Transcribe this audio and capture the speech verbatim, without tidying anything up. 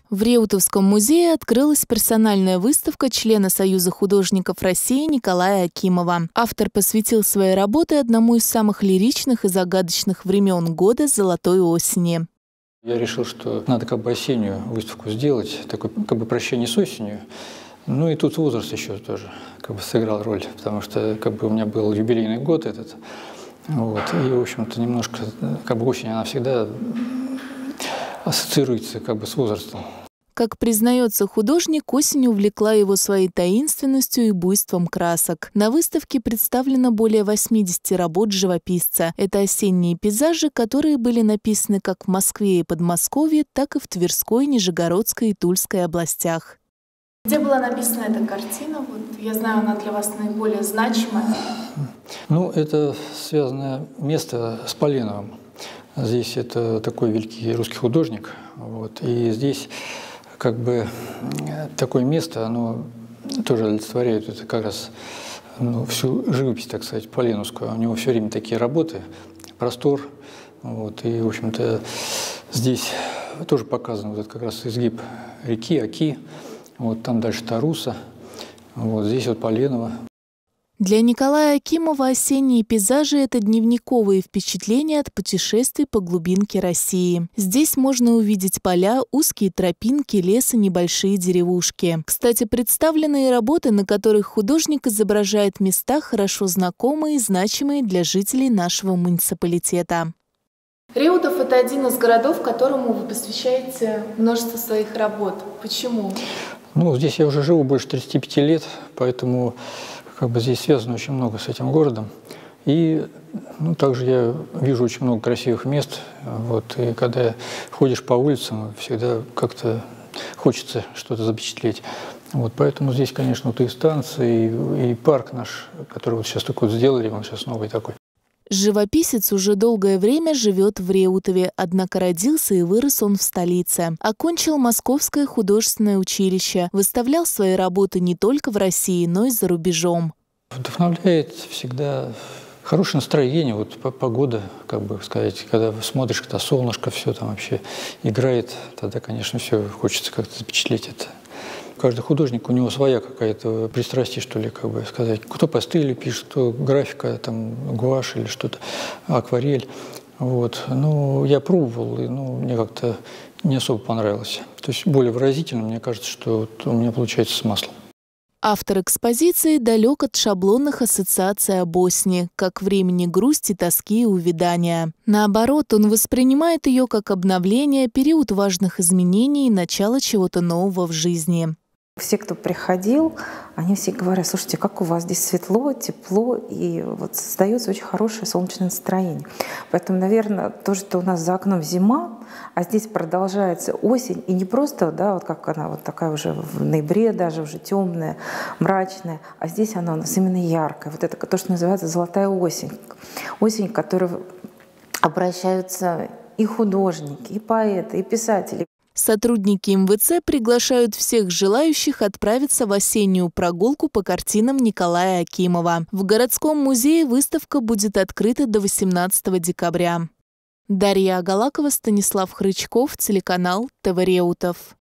В Реутовском музее открылась персональная выставка члена Союза художников России Николая Акимова. Автор посвятил свои работы одному из самых лиричных и загадочных времен года – золотой осени. Я решил, что надо как бы осеннюю выставку сделать, такое как бы прощание с осенью. Ну и тут возраст еще тоже как бы сыграл роль, потому что как бы у меня был юбилейный год этот. Вот, и, в общем-то, немножко как бы осень, она всегда ассоциируется как бы с возрастом. Как признается художник, осень увлекла его своей таинственностью и буйством красок. На выставке представлено более восьмидесяти работ живописца. Это осенние пейзажи, которые были написаны как в Москве и Подмосковье, так и в Тверской, Нижегородской и Тульской областях. Где была написана эта картина? Вот, я знаю, она для вас наиболее значимая. Ну, это связанное место с Поленовым. Здесь это такой великий русский художник. Вот, и здесь как бы такое место, оно тоже олицетворяет это как раз ну, всю живопись, так сказать, поленовскую. У него все время такие работы, простор. Вот, и, в общем-то, здесь тоже показан вот этот как раз изгиб реки, Оки. Вот там дальше Таруса. Вот здесь вот Поленово. Для Николая Акимова осенние пейзажи – это дневниковые впечатления от путешествий по глубинке России. Здесь можно увидеть поля, узкие тропинки, лес и небольшие деревушки. Кстати, представлены и работы, на которых художник изображает места, хорошо знакомые и значимые для жителей нашего муниципалитета. Реутов – это один из городов, которому вы посвящаете множество своих работ. Почему? Ну, здесь я уже живу больше тридцати пяти лет, поэтому как бы здесь связано очень много с этим городом. И ну, также я вижу очень много красивых мест. Вот, и когда ходишь по улицам, всегда как-то хочется что-то запечатлеть. Вот, поэтому здесь, конечно, вот и станции, и, и парк наш, который вот сейчас только вот сделали, он сейчас новый такой. Живописец уже долгое время живет в Реутове, однако родился и вырос он в столице. Окончил Московское художественное училище, выставлял свои работы не только в России, но и за рубежом. Вдохновляет всегда хорошее настроение, вот погода, как бы сказать, когда смотришь, когда солнышко, все там вообще играет, тогда, конечно, все хочется как-то запечатлеть это. Каждый художник, у него своя какая-то пристрастие, что ли, как бы сказать. Кто по стилю пишет, кто графика, там, гуашь или что-то, акварель. Вот. Ну, я пробовал, и ну, мне как-то не особо понравилось. То есть более выразительно, мне кажется, что вот у меня получается с маслом. Автор экспозиции далек от шаблонных ассоциаций об осени, как времени грусти, тоски и увядания. Наоборот, он воспринимает ее как обновление, период важных изменений и начало чего-то нового в жизни. Все, кто приходил, они все говорят: слушайте, как у вас здесь светло, тепло, и вот создается очень хорошее солнечное настроение. Поэтому, наверное, то, что у нас за окном зима, а здесь продолжается осень, и не просто, да, вот как она вот такая уже в ноябре даже уже темная, мрачная, а здесь она у нас именно яркая. Вот это то, что называется золотая осень. Осень, к которой обращаются и художники, и поэты, и писатели. Сотрудники эм вэ цэ приглашают всех желающих отправиться в осеннюю прогулку по картинам Николая Акимова. В городском музее выставка будет открыта до восемнадцатого декабря. Дарья Агалакова, Станислав Хрычков, телеканал тэ вэ Реутов.